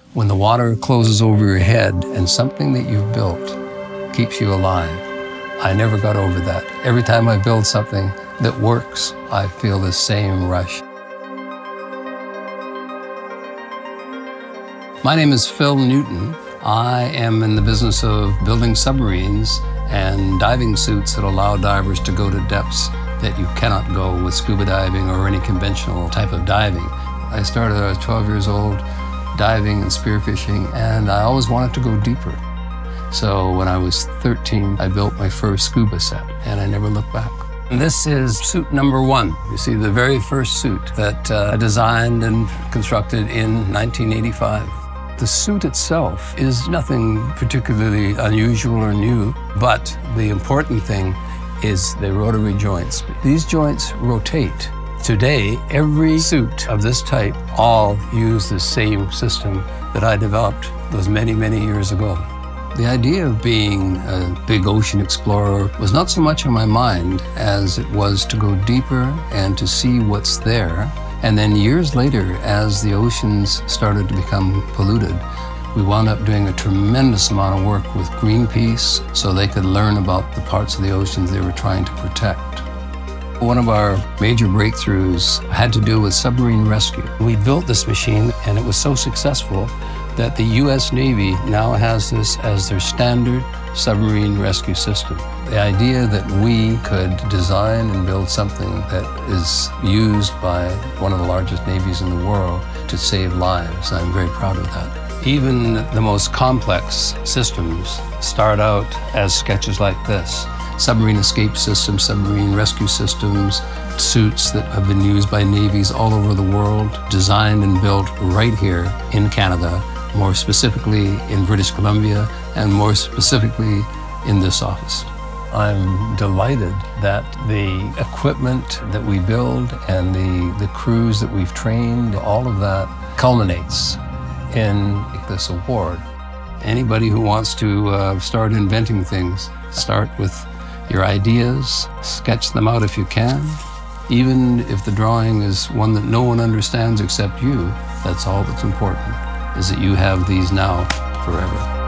When the water closes over your head and something that you've built keeps you alive, I never got over that. Every time I build something that works, I feel the same rush. My name is Phil Nuytten. I am in the business of building submarines and diving suits that allow divers to go to depths that you cannot go with scuba diving or any conventional type of diving. I started when I was 12 years old, diving and spearfishing, and I always wanted to go deeper. So when I was 13, I built my first scuba set, and I never looked back. And this is suit number 1. You see, the very first suit that I designed and constructed in 1985. The suit itself is nothing particularly unusual or new, but the important thing is the rotary joints. These joints rotate. Today, every suit of this type all use the same system that I developed those many, many years ago. The idea of being a big ocean explorer was not so much on my mind as it was to go deeper and to see what's there. And then years later, as the oceans started to become polluted, we wound up doing a tremendous amount of work with Greenpeace so they could learn about the parts of the oceans they were trying to protect. One of our major breakthroughs had to do with submarine rescue. We built this machine, and it was so successful that the U.S. Navy now has this as their standard submarine rescue system. The idea that we could design and build something that is used by one of the largest navies in the world to save lives, I'm very proud of that. Even the most complex systems start out as sketches like this. Submarine escape systems, submarine rescue systems, suits that have been used by navies all over the world, designed and built right here in Canada, more specifically in British Columbia, and more specifically in this office. I'm delighted that the equipment that we build and the crews that we've trained, all of that culminates in this award. Anybody who wants to start inventing things, start with your ideas, sketch them out if you can. Even if the drawing is one that no one understands except you, that's all that's important, is that you have these now forever.